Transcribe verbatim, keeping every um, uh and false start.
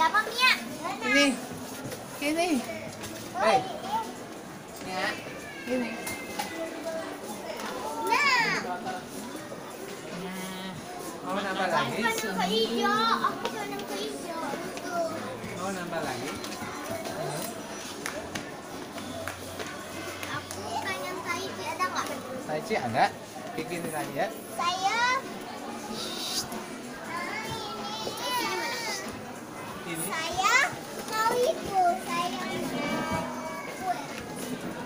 apa, Mia? Ini. Ini. Hei. Ya. Ini. Nah. Nah. Mau nambah lagi? Aku pengen ke hijau. Aku pengen ke hijau. Tuh. Mau nambah lagi? Aku pengen Taichi, ada nggak? Taichi ada? Bikinin aja. Saya. Ini. Saya mau itu. Saya mau kue.